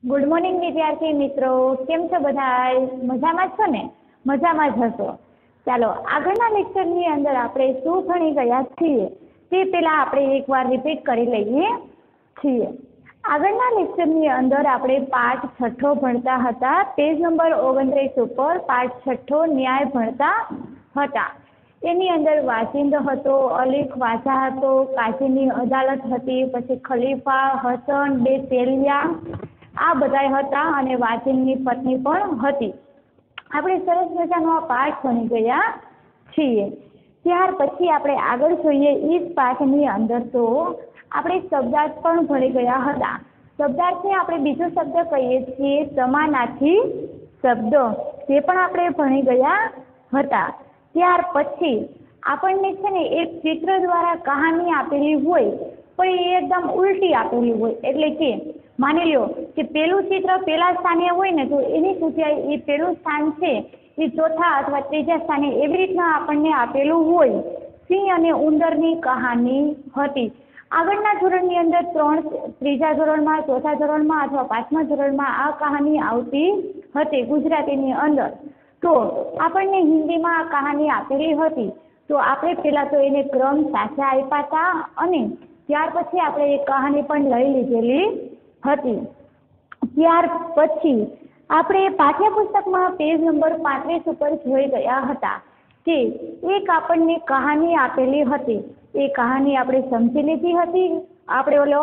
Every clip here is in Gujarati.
ગુડ મોર્નિંગ વિદ્યાર્થી મિત્રો, કેમ છો બધાય? મજામાં છો ને? મજામાં જ હશો. ચાલો આગળના લેક્ચરની અંદર આપણે શું ભણી ગયા છીએ તે પહેલાં આપણે એકવાર રિપીટ કરી લઈએ છીએ. આગળના લેક્ચરની અંદર આપણે પાઠ 6 ભણતા હતા. પેજ નંબર 29 ઉપર પાઠ 6 ન્યાય ભણતા હતા. એની અંદર વાજિંદ હતો, અલીફ વાજા હતો, કાઝીની અદાલત હતી, પછી ખલીફા, હસન, બે તેલિયા આ બધા હતા અને વાજિંદની પત્ની પણ હતી. આપણે સરસ મજાનો આ પાઠ ભણી ગયા છીએ. ત્યાર પછી આપણે આગળ જોઈએ. એ જ પાઠની અંદર તો આપણે શબ્દાર્થ પણ ભણી ગયા હતા. શબ્દાર્થને આપણે બીજો શબ્દ કહીએ છીએ સમાનાર્થી શબ્દ, તે પણ આપણે ભણી ગયા હતા. ત્યાર પછી આપણને છે ને એક ચિત્ર દ્વારા કહાની આપેલી હોય પણ એ એકદમ ઉલટી આપેલી હોય, એટલે કે માની લો કે પેલું ચિત્ર પેલા સ્થાને હોય ને તો એની જગ્યાએ એ પેલું સ્થાન છે એ ચોથા અથવા ત્રીજા સ્થાને એવી રીતના આપણને આપેલું હોય. સિંહ અને ઉંદરની કહાની હતી. આગળના ધોરણની અંદર ત્રીજા ધોરણમાં, ચોથા ધોરણમાં અથવા પાંચમા ધોરણમાં આ કહાની આવતી હતી ગુજરાતીની અંદર. તો આપણને હિન્દીમાં આ કહાની આપેલી હતી. તો આપણે પહેલાં તો એને ક્રમ સાચા આપ્યા હતા અને ત્યાર પછી આપણે એ કહાની પણ લઈ લીધેલી હતી. ત્યાર પછી આપણે પાઠ્યપુસ્તકમાં પેજ નંબર 35 ઉપર જોઈ ગયા હતા કે એક આપણને કહાની આપેલી હતી. એ કહાની આપણે સમજી લીધી હતી. આપણે ઓલો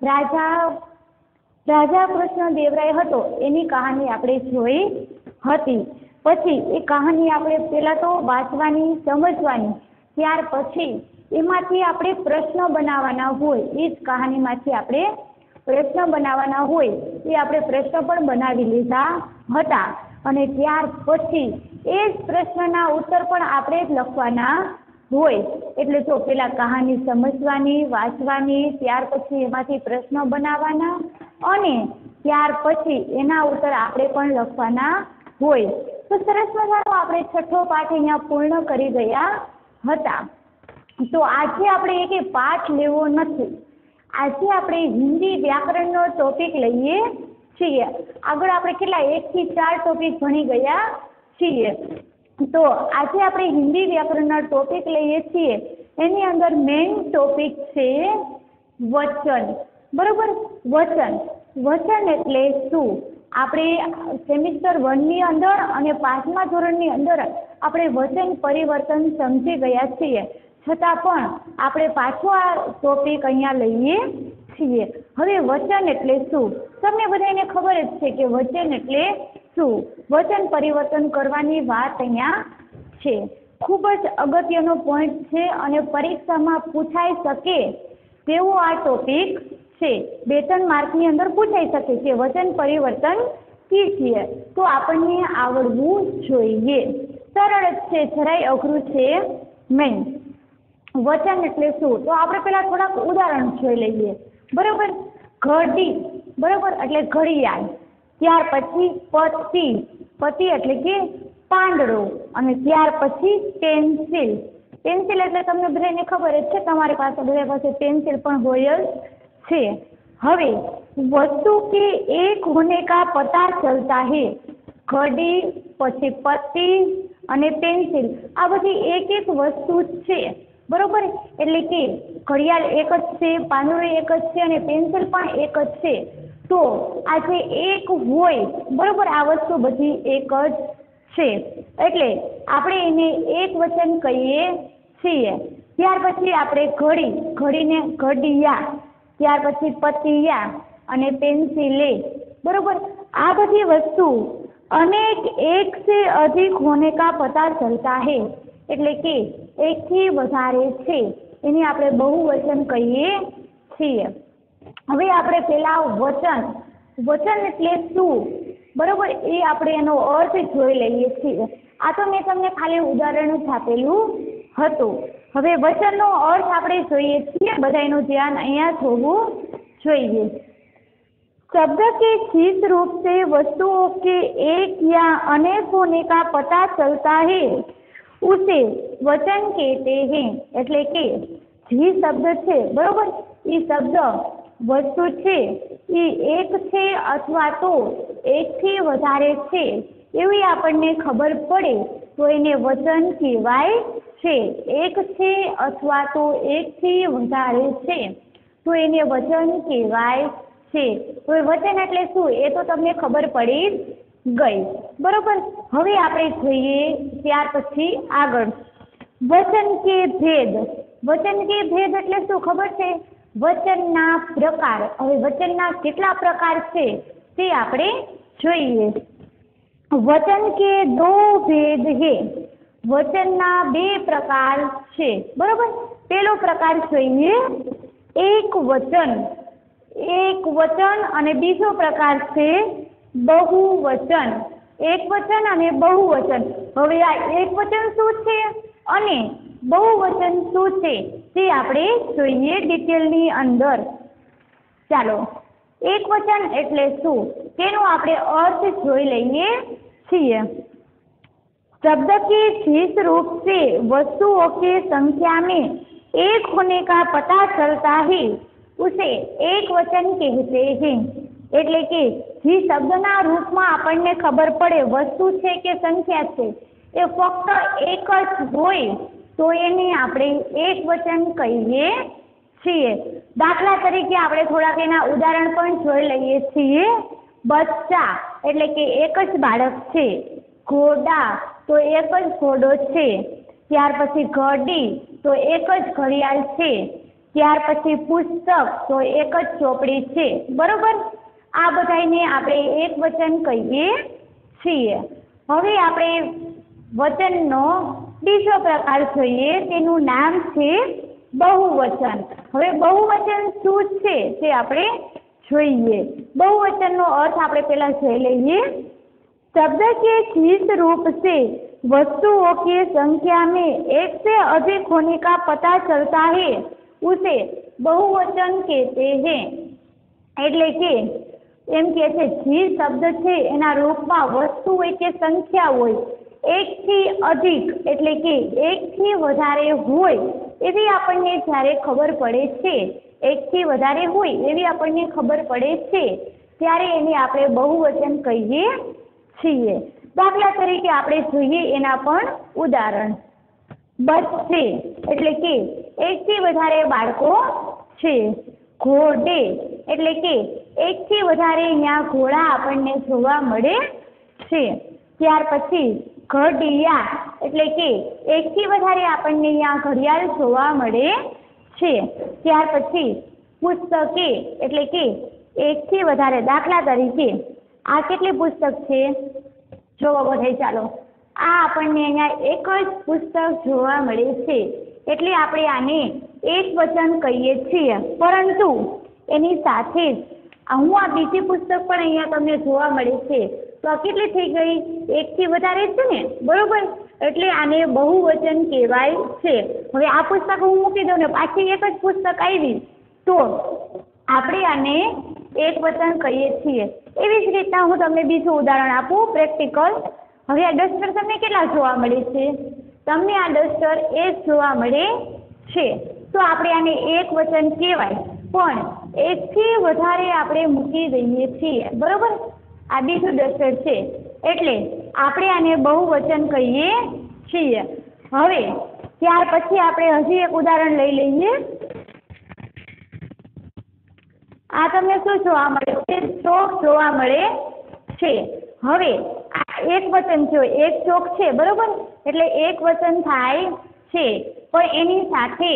રાજા કૃષ્ણદેવરાય હતો એની કહાની આપણે જોઈ હતી. પછી એ કહાની આપણે પહેલાં તો વાંચવાની, સમજવાની, ત્યાર પછી એમાંથી આપણે પ્રશ્ન બનાવવાના હોય. એ જ કહાનીમાંથી આપણે પ્રશ્ન બનાવવાના હોય એ આપણે પ્રશ્ન પણ બનાવી લીધા હતા. અને ત્યાર પછી એ જ પ્રશ્નના ઉત્તર પણ આપણે જ લખવાના હોય. એટલે તો પેલા કહાની સમજવાની, વાંચવાની, ત્યાર પછી એમાંથી પ્રશ્ન બનાવવાના અને ત્યાર પછી એના ઉત્તર આપણે પણ લખવાના હોય. તો સરસ મજાનો આપણે 6થો પાઠ અહીંયા પૂર્ણ કરી ગયા હતા. તો આજે આપણે એક પાઠ લેવો નથી. આજે આપણે હિન્દી વ્યાકરણનો ટોપિક લઈએ છીએ. આગળ આપણે કેટલા 1 થી 4 ટોપિક ભણી ગયા છીએ. તો આજે આપણે હિન્દી વ્યાકરણનો ટોપિક લઈએ છીએ. એની અંદર મેઇન ટોપિક છે વચન. બરોબર, વચન. વચન એટલે શું? આપણે સેમિસ્ટર 1ની અંદર અને 5મા ધોરણની અંદર આપણે વચન પરિવર્તન સમજી ગયા છીએ. છતાં પણ આપણે પાછો આ ટોપિક અહીંયા લઈએ છીએ. હવે વચન એટલે શું? તમને બધાને ખબર જ છે કે વચન એટલે શું. વચન પરિવર્તન કરવાની વાત અહીંયા છે. ખૂબ જ અગત્યનો પોઈન્ટ છે અને પરીક્ષામાં પૂછાઈ શકે તેવો આ ટોપિક છે. 2-3 માર્કની અંદર પૂછાઈ શકે કે વચન પરિવર્તન શી છે, તો આપણને આવડવું જોઈએ. સરળ જ છે, જરાય અઘરું છે નહીં. વચન એટલે શું? તો આપણે પહેલા થોડાક ઉદાહરણ જોઈ લઈએ. બરોબર, ઘડી, બરોબર એટલે ઘડિયાળ. ત્યાર પછી પતિ, પતિ એટલે કે પાંદડો. અને ત્યાર પછી પેન્સિલ. પેન્સિલ એટલે તમને બધાને ખબર જ છે, તમારી પાસે બધા પાસે પેન્સિલ પણ હોય જ છે. હવે वस्तु के एक होने का पता चलता है. घड़ी, પછી પત્તી અને પેન્સિલ આ બધી એક વસ્તુ છે. બરોબર, એટલે કે ઘડિયાળ એક જ છે, પાંદડો એક જ છે અને પેન્સિલ પણ એક જ છે. તો આ જે એક હોય, બરોબર, આ વસ્તુ બધી એક જ છે એટલે આપણે એને એક વચન કહીએ છીએ. ત્યાર પછી આપણે ઘડી, ઘડીને ઘડિયા, ત્યાર પછી પતિયા અને पेंसिले. बरोबर, आ बधी वस्तु अनेक एक से अधिक होने का पता चलता है. એટલે કે એક થી વધારે છે એને આપણે બહુવચન કહીએ છીએ. હવે આપણે પેલા વચન, વચન એટલે શું? બરોબર, એ આપણે એનો અર્થ જોઈ લઈએ છીએ. આ તો મેં તમને ખાલી ઉદાહરણ જ આપેલું હતું. હવે વચનનો અર્થ આપણે જોઈએ છીએ. બધાનું ધ્યાન અહીંયા હોવું જોઈએ. शब्द के जिस रूप से वस्तुओं के एक या अनेक होने का पता चलता है उसे वचन कहते हैं. એટલે કે જે શબ્દ છે, બરોબર, એ શબ્દ વસ્તુ છે એ એક છે અથવા તો એકથી વધારે છે એવી આપણને ખબર પડે તો એને વચન કહેવાય છે. એક છે અથવા તો એકથી વધારે છે તો એને વચન કહેવાય છે. તો વચન એટલે શું એ તો તમને ખબર પડી ગઈ, બરોબર. હવે આપણે જોઈએ ત્યાર પછી આગળ વચન કે ભેદ. વચન કે ભેદ એટલે શું ખબર છે? વચનના પ્રકાર. હવે વચનના કેટલા પ્રકાર છે તે આપણે જોઈએ. વચન કે દો ભેદ હે. વચનના બે પ્રકાર છે, બરોબર. પેલો પ્રકાર જોઈએ એક વચન. એક વચન અને બીજો પ્રકાર છે બહુવચન. એક વચન અને બહુવચન. હવે આ એક વચન શું છે અને બહુવચન શું છે તે આપણે જોઈએ ડિટેલની અંદર. ચાલો, એક વચન એટલે શું તેનો આપણે અર્થ જોઈ લઈએ છીએ. शब्द के जिस रूप से वस्तुओं के संख्या में एक होने का पता चलता है उसे एक वचन कहते हैं. એટલે કે જે શબ્દના રૂપમાં આપણને ખબર પડે વસ્તુ છે કે સંખ્યા છે એ ફક્ત એક જ હોય તો એને આપણે એક વચન કહીએ છીએ. દાખલા તરીકે આપણે થોડાક એના ઉદાહરણ પણ જોઈ લઈએ છીએ. બચ્ચા એટલે કે એક જ બાળક છે. ઘોડા તો એક જ ઘોડો છે. ત્યાર પછી ઘડી તો એક જ ઘડિયાળ છે. ત્યાર પછી પુસ્તક તો એક જ ચોપડી છે, બરોબર. આ બધાને આપણે એક વચન કહીએ છીએ. હવે આપણે વચનનો બીજો પ્રકાર જોઈએ, તેનું નામ છે બહુવચન. હવે બહુવચન શું છે તે આપણે જોઈએ. બહુવચનનો અર્થ આપણે પહેલા જોઈ લઈએ. शब्द के जिस रूप से वस्तुओं की संख्या में एक से अधिक होने का पता चलता है उसे बहुवचन कहते हैं. એટલે કે એમ કે છે જે શબ્દ છે એના રૂપમાં વસ્તુ હોય કે સંખ્યા હોય એકથી અધિક એટલે કે એકથી વધારે હોય એવી આપણને જ્યારે ખબર પડે છે, એકથી વધારે હોય એવી આપણને ખબર પડે છે ત્યારે એને આપણે બહુવચન કહીએ છીએ. દાખલા તરીકે આપણે જોઈએ એના પણ ઉદાહરણ. બચ્ચે એટલે કે એકથી વધારે બાળકો છે. ઘોડે એટલે કે એકથી વધારે અહીંયા ઘોડા આપણને જોવા મળે છે. ત્યાર પછી ઘડિયાળ એટલે કે એકથી વધારે આપણને અહીંયા ઘડિયાળ જોવા મળે છે. ત્યાર પછી પુસ્તકે એટલે કે એકથી વધારે. દાખલા તરીકે આ કેટલી પુસ્તક છે જોવો બધા. ચાલો, આ આપણને અહીંયા એક જ પુસ્તક જોવા મળે છે એટલે આપણે આને એક વચન કહીએ છીએ. પરંતુ એની સાથે જ હું આ બીજી પુસ્તક પણ અહીંયા તમને જોવા મળે છે તો આ કેટલી થઈ ગઈ? એકથી વધારે છે ને, બરોબર. એટલે આને બહુવચન કહેવાય છે. હવે આ પુસ્તક હું મૂકી દઉં ને પાછી એક જ પુસ્તક આવી તો આપણે આને એક વચન કહીએ છીએ. એવી જ રીતના હું તમને બીજું ઉદાહરણ આપું પ્રેક્ટિકલ. હવે આ ડસ્ટર તમને કેટલા જોવા મળે છે? તમને આ ડસ્ટર એક જોવા મળે છે તો આપણે આને એક વચન કહેવાય. પણ એકથી વધારે આપણે મૂકી દઈએ છીએ, બરોબર. આ બીજું ડસ્ટર છે એટલે આપણે આને બહુવચન કહીએ છીએ. હવે ત્યાર પછી આપણે હજી એક ઉદાહરણ લઈ લઈએ. આ તમને શું જોવા મળે છે? ચોક જોવા મળે છે. હવે આ એક વચન છે, એક ચોક છે, બરોબર. એટલે એક વચન થાય છે પણ એની સાથે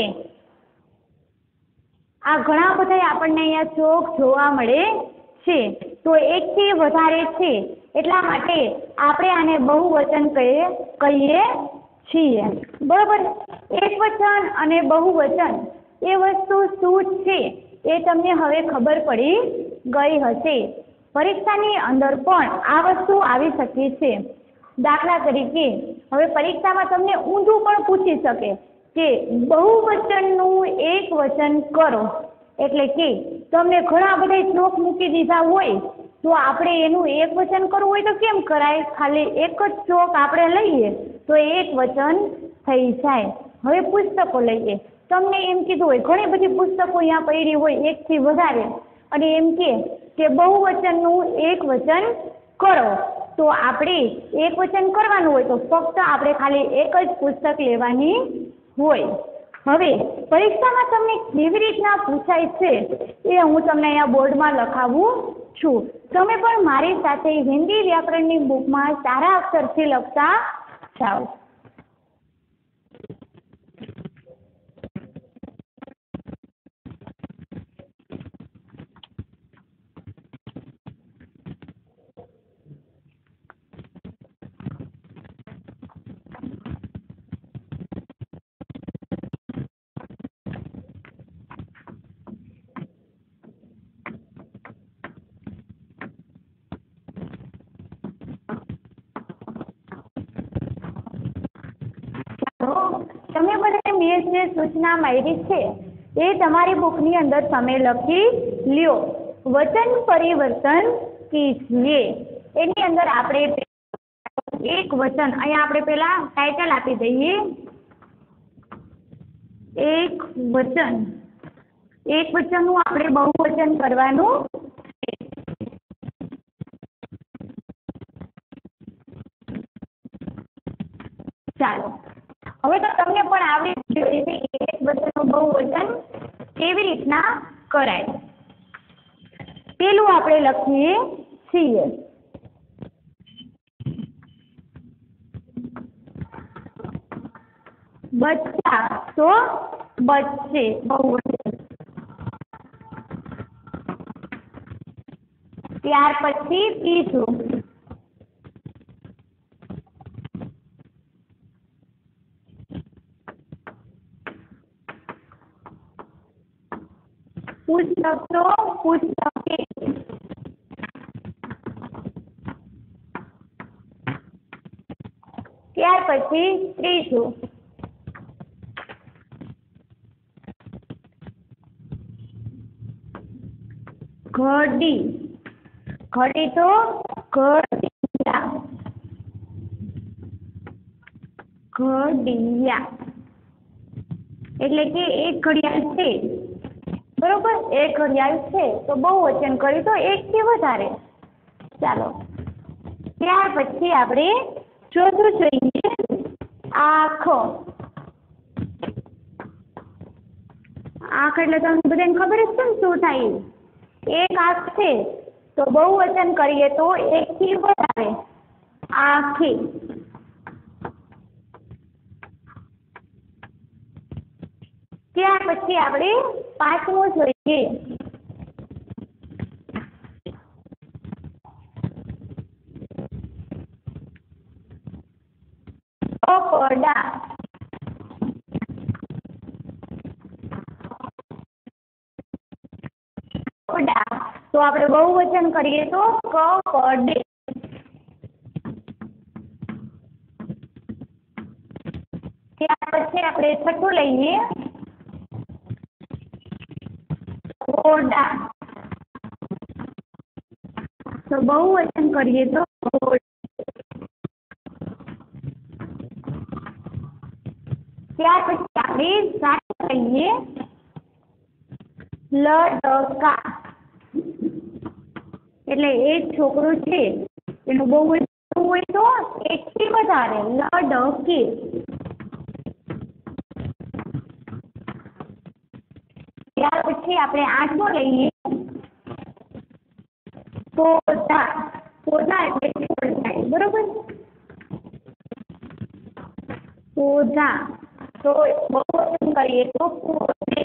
આ ઘણા બધા આપણને અહીંયા ચોક જોવા મળે છે તો એકથી વધારે છે એટલા માટે આપણે આને બહુવચન કહીએ છીએ, બરોબર. એક વચન અને બહુવચન એ વસ્તુ શું છે એ તમને હવે ખબર પડી ગઈ હશે. પરીક્ષાની અંદર પણ આ વસ્તુ આવી શકે છે. દાખલા તરીકે હવે પરીક્ષામાં તમને ઊંધું પણ પૂછી શકે કે બહુવચનનું એક વચન કરો. એટલે કે તમને ઘણા બધા ચોક મૂકી દીધા હોય તો આપણે એનું એક વચન કરવું હોય તો કેમ કરાય? ખાલી એક જ ચોક આપણે લઈએ તો એક વચન થઈ જાય. હવે પુસ્તકો લઈએ. તમને એમ કીધું હોય ઘણી બધી પુસ્તકો અહીંયા પડી હોય એકથી વધારે અને એમ કે કે બહુવચનનું એક વચન કરો, તો આપણે એક વચન કરવાનું હોય તો ફક્ત આપણે ખાલી એક જ પુસ્તક લેવાની હોય. હવે પરીક્ષામાં તમને કેવી રીતના પૂછાય છે એ હું તમને અહીંયા બોર્ડમાં લખાવું છું. તમે પણ મારી સાથે હિન્દી વ્યાકરણની બુકમાં સારા અક્ષરથી લખતા જાઓ. તમે મને મેં જે સૂચના મારી છે એ તમારી બુકની અંદર તમે લખી લ્યો. વચન પરિવર્તન કીજીએ એની અંદર આપણે એક વચન અહીંયા આપણે પેલા ટાઇટલ આપી દઈએ. એક વચનનું આપણે બહુવચન કરવાનું. ચાલો હવે તો તમને પણ આવડી ગયું છે એક વચનનું બહુવચન કેવી રીતના કરાય. પેલું આપણે લખીએ છીએ બચ્ચા, તો બચ્ચે બહુવચન. ત્યાર પછી ત્રીજું પુસ્તક, તો પુસ્તકે. ત્યાર પછી ત્રીજું ઘડી, ઘડી તો ઘડિયા, ઘડિયા એટલે કે એક ઘડિયાળ છે, બરોબર. એક ઘડિયાળ છે તો બહુવચન કર્યું તો એક થી વધારે. ચાલો ત્યાર પછી આપણે ચોથું જોઈએ આંખ. આંખ એટલે તમને બધાને ખબર જ છે ને શું થાય. એક આંખ છે તો બહુવચન કરીએ તો એક થી વધારે, આંખી. ત્યાર પછી આપણે પાંચમું જોઈએ કપડા. તો આપણે બહુવચન કરીએ તો કપડે. ત્યાર પછી આપણે છઠ્ઠું લઈએ ઘોડા. તો બહુવચન કરીએ તો ત્યાર પછી આપણે સાત લઈએ લડકા. એટલે એક છોકરું છે એનું બહુવચન હોય તો એક થી વધારે, લડકે. ત્યાર પછી આપણે આઠમું લઈએ પોતા. પોતા એટલે છોડ થાય, બરોબર. પોધા તો બહુવચન કરીએ તો પોતે.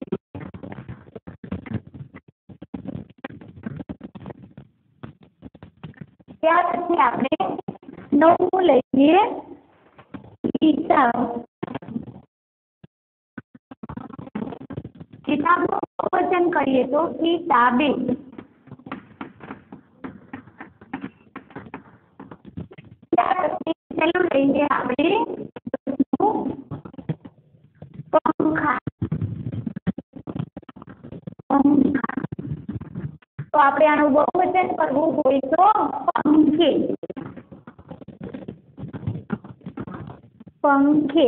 ત્યાર પછી આપણે નવમું લઈએ કિતાબ. કિતાબનું બહુવચન કરીએ તો કિતાબે. ત્યાર પછી છેલ્લું લઈએ આપણે પંખા. તો આપણે આનું બહુવચન કરવું હોય તો પંખે, પંખે.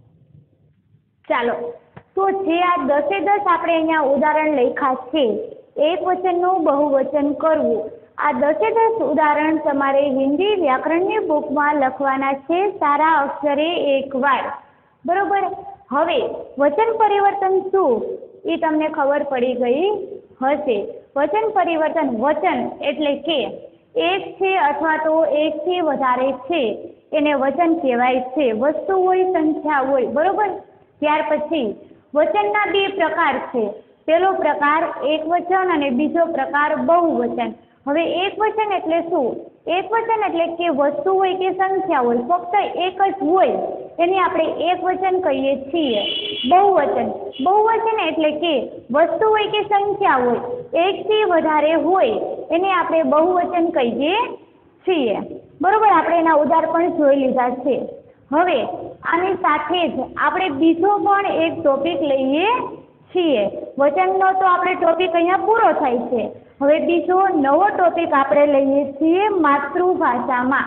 ચાલો તો જે આ 10 એ 10 આપણે અહીંયા ઉદાહરણ લખ્યા છે एक वचनનું बहुवचन કરવું। આ 10 ઉદાહરણ તમારે હિન્દી વ્યાકરણની બુકમાં લખવાના છે સારા અક્ષરે એકવાર, બરોબર। હવે વચન પરિવર્તન શું એ તમને ખબર પડી ગઈ હશે। વચન પરિવર્તન, વચન એટલે કે એક છે અથવા તો એકથી વધારે છે એને વચન કહેવાય છે। વસ્તુ હોય, સંખ્યા હોય, બરોબર। ત્યાર પછી વચનના બે પ્રકાર છે। પહેલો પ્રકાર એક વચન અને બીજો પ્રકાર બહુવચન। હવે એક વચન એટલે શું? એક વચન એટલે કે વસ્તુ હોય કે સંખ્યા હોય, ફક્ત એક જ હોય એને આપણે એક વચન કહીએ છીએ। બહુવચન એટલે કે વસ્તુ હોય કે સંખ્યા હોય, એકથી વધારે હોય એને આપણે બહુવચન કહીએ છીએ, બરોબર। આપણે એના ઉદાહરણ પણ જોઈ લીધા છે। હવે આની સાથે જ આપણે બીજો પણ એક ટોપિક લઈએ છીએ। વચનનો તો આપણે ટોપિક અહીંયા પૂરો થાય છે। હવે બીજો નવો ટોપિક આપણે લઈએ છીએ માતૃભાષામાં।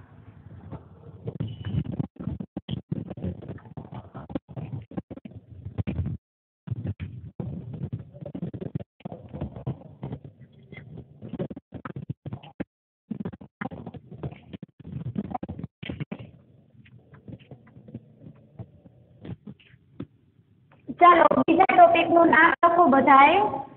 ચાલો બીજા ટોપિકનું નામ લખો બધાએ।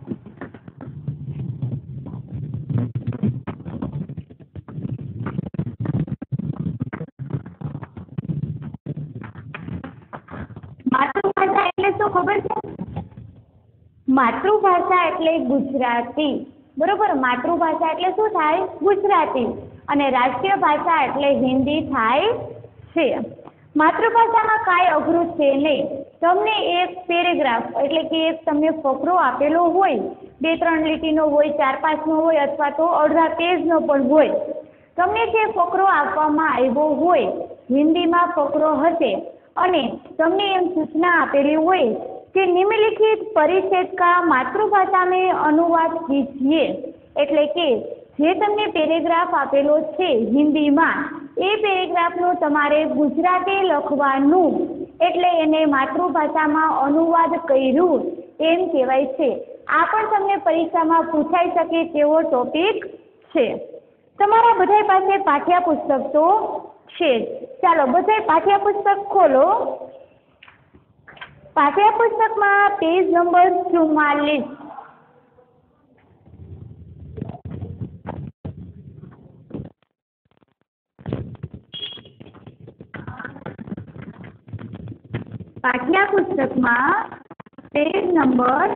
માતૃભાષા એટલે શું ખબર છે? માતૃભાષા એટલે ગુજરાતી, બરોબર। માતૃભાષા એટલે શું થાય? ગુજરાતી। અને રાષ્ટ્રીય ભાષા એટલે હિન્દી થાય છે। માતૃભાષામાં કાંઈ અઘરું છે નહીં। તમને એક પેરેગ્રાફ એટલે કે એક તમને ફકરો આપેલો હોય, 2-3 લીટીનો હોય, 4-5નો હોય અથવા તો અડધા પેજનો પણ હોય। તમને જે ફકરો આપવામાં આવ્યો હોય હિન્દીમાં ફકરો હશે અને તમને એમ સૂચના આપેલી હોય कि निम्नलिखित परिच्छेद का मातृभाषा में अनुवाद कीजिए। એટલે કે જે તમને પેરેગ્રાફ આપેલો છે હિન્દીમાં એ પેરેગ્રાફનું તમારે ગુજરાતી લખવાનું, એટલે એને માતૃભાષામાં અનુવાદ કર્યું એમ કહેવાય છે। આ પણ તમને પરીક્ષામાં પૂછાઈ શકે તેવો ટોપિક છે। તમારા બધા પાસે પાઠ્યપુસ્તક તો છે જ। ચાલો બધા પાઠ્યપુસ્તક ખોલો। પાઠ્યપુસ્તકમાં પેજ નંબર 44। પાઠ્યપુસ્તકમાં પેજ નંબર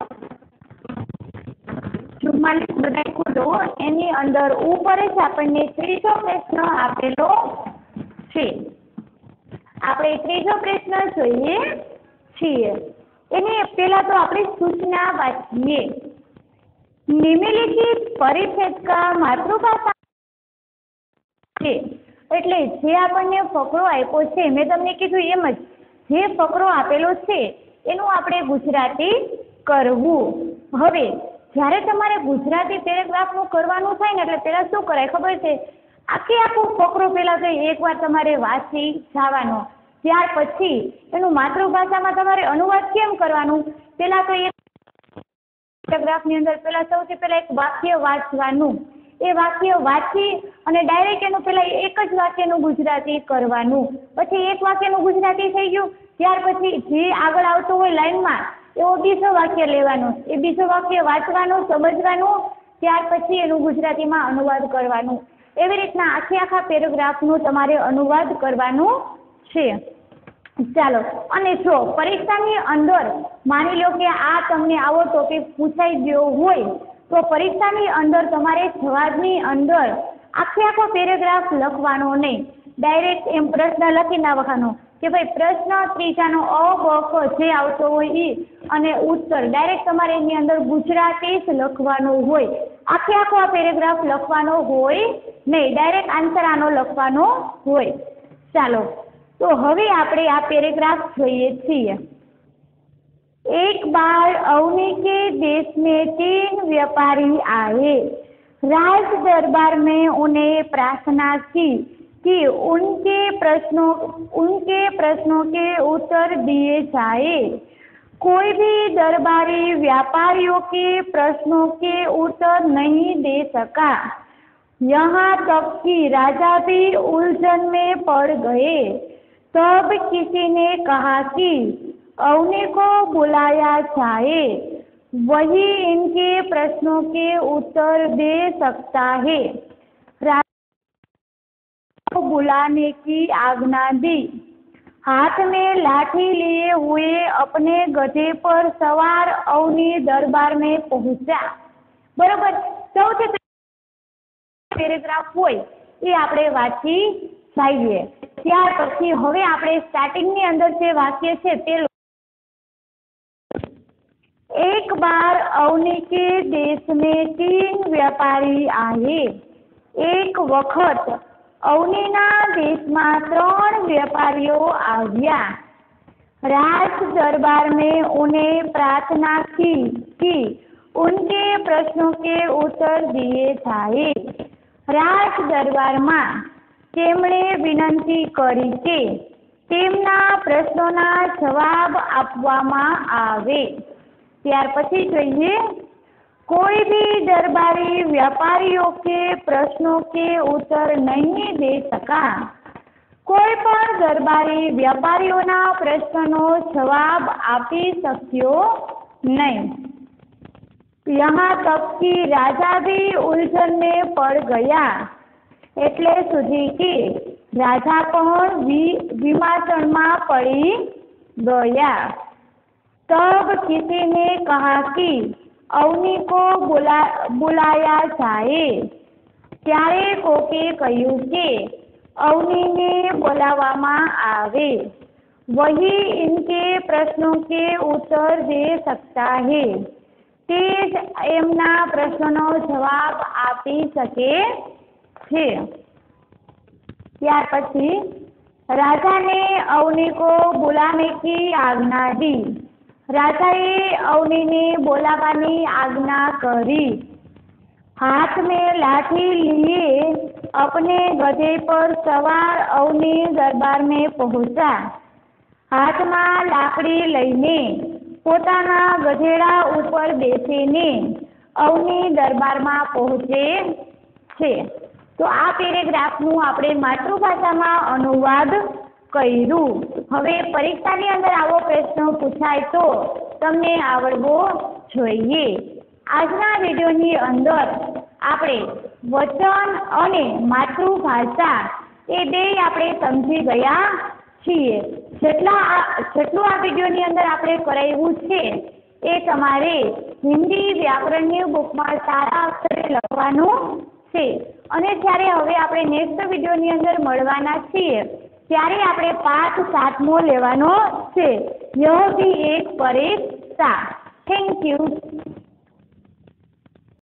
44 બધા ખોલો। એની અંદર ઉપર જ આપણને ત્રીજો પ્રશ્ન આપેલો છે। આપણે ત્રીજો પ્રશ્ન જોઈએ છીએ। એને પહેલા તો આપણે સૂચના વાંચીએ। નિમ્નલિખિત પરિच्छेद का मातृभाषा છે એટલે જે આપણને ફકરો આપ્યો છે, મેં તમને કીધું એમ જ જે ફકરો આપેલો છે એનું આપણે ગુજરાતી કરવું। હવે જ્યારે તમારે ગુજરાતી પેરેગ્રાફનું કરવાનું થાય ને એટલે પહેલા શું કરાય ખબર છે? આખો ફકરો પહેલા તો એકવાર તમારે વાંચી જવાનો, ત્યાર પછી એનું માતૃભાષામાં તમારે અનુવાદ કેમ કરવાનું? પહેલા તો એક પેરેગ્રાફની અંદર પહેલા સૌથી પહેલા એક વાક્ય વાંચવાનું, એ વાક્ય વાંચી અને ડાયરેક્ટ એનું પહેલા એક જ વાક્યનું ગુજરાતી કરવાનું। પછી એક વાક્યનું ગુજરાતી થઈ ગયું, ત્યાર પછી જે આગળ આવતું હોય લાઈનમાં એવો બીજો વાક્ય લેવાનો, એ બીજો વાક્ય વાંચવાનું, સમજવાનું, ત્યાર પછી એનું ગુજરાતીમાં અનુવાદ કરવાનું। એવી રીતના આખા પેરેગ્રાફનું તમારે અનુવાદ કરવાનું છે। ચાલો, અને જો પરીક્ષાની અંદર માની લો કે આ તમને આવો ટોપિક પૂછાઈ ગયો હોય તો પરીક્ષાની અંદર તમારે જવાબની અંદર આખો પેરેગ્રાફ લખવાનો નહીં, ડાયરેક્ટ એમ પ્રશ્ન લખી નાખવાનો કે ભાઈ પ્રશ્ન ત્રીજાનો અ બ ક જે આવતો હોય એ અને ઉત્તર ડાયરેક્ટ તમારે એની અંદર ગુજરાતી જ લખવાનો હોય। આખો આ પેરેગ્રાફ લખવાનો હોય નહીં, ડાયરેક્ટ આન્સર આનો લખવાનો હોય। ચાલો, તો હવે આપણે આ પેરેગ્રાફ જોઈએ છીએ। एक बार अवनी के देश में 3 व्यापारी आए। राज दरबार में उन्हें प्रार्थना की कि उनके प्रश्नों के उत्तर दिए जाए। कोई भी दरबारी व्यापारियों के प्रश्नों के उत्तर नहीं दे सका। यहाँ तक कि राजा भी उलझन में पड़ गए। तब किसी ने कहा कि अवनी को बुलाया जाए, वही इनके प्रश्नों के उत्तर दे सकता है। राजा को बुलाने की आज्ञा दी। हाथ में लाठी लिए हुए अपने गधे पर सवार अवनी दरबार में पहुंचा। बराबर, સૌથી પેરેગ્રાફ હોય એ આપણે વાંચી જઈએ। ત્યાર પછી હવે આપણે સ્ટાર્ટિંગની અંદર જે વાક્ય છે તે एक बार अवनी के देश में 3 व्यापारी आए। एक वखत अवनीना देशમાં 3 व्यापारियों आव्या। राज दरबार में उन्हें प्रार्थना की कि उनके प्रश्नों के उत्तर दिए जाए। राज दरबार में તેમણે વિનંતી કરી કે તેમના પ્રશ્નોના જવાબ આપવામાં આવે। ત્યાર પછી જોઈએ, कोई भी दरबारी व्यापारियों के प्रश्नों के उत्तर नहीं दे सका। कोई पण दरबारी व्यापारीओना प्रश्नों जवाब आपी शक्यो नहीं। यहाँ तक कि राजा भी उलझन में पड़ गया। એટલે સુધી કે રાજા પણ વિમાચણમાં પડી ગયા। तब किसी ने कहा कि अवनी को बुलाया जाए। ત્યારે કોકે કહ્યું કે અવનીને બોલાવવામાં આવે, वही इनके प्रश्नों के उत्तर दे सकता है। તે જ એમના પ્રશ્નનો જવાબ આપી શકે છે। ત્યાર પછી राजा ने अवनी को बुलाने की आज्ञा दी। राजाए अवनी ने बोलावानी आज्ञा करी। हाथ में लाठी लिए अपने गधे पर सवार अवनी दरबार में पहुंचा। हाथ में लाकड़ी लईने पोताना गधेड़ा ऊपर बेसीने अवनी दरबार में पहुंचे छे। तो आ पेरेग्राफनु आपणे मातृभाषामां अनुवाद कर्युं। हवे परीक्षानी अंदर आवो प्रश्न पूछाय तो तमने आवडवो जोईए। आजना विडियोनी अंदर आपणे वचन अने मातृभाषा ए बेय आपणे समजी गया छीए। જેટલું આ વિડિયોની અંદર આપણે કરાવ્યું છે એ તમારે હિન્દી વ્યાકરણની બુકમાં સારા અક્ષરે લખવાનું છે। અને જ્યારે હવે આપણે નેક્સ્ટ વિડિયોની અંદર મળવાના છીએ ત્યારે આપણે પાઠ 7મો લેવાનો છે। यह भी एक परीक्षा। Thank you.